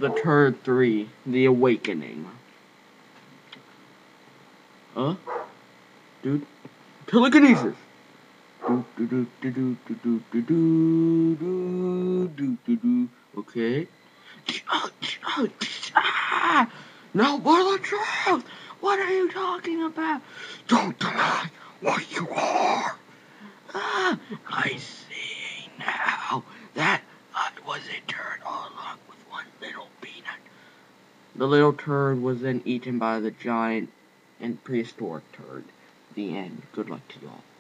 The Turd 3, The Awakening. Huh? Dude? Telekinesis! Okay. Now for the truth! What are you talking about? Don't deny what you are! I see now that I was a turd all along with one little peanut. The little turd was then eaten by the giant and prehistoric turd. The end. Good luck to y'all.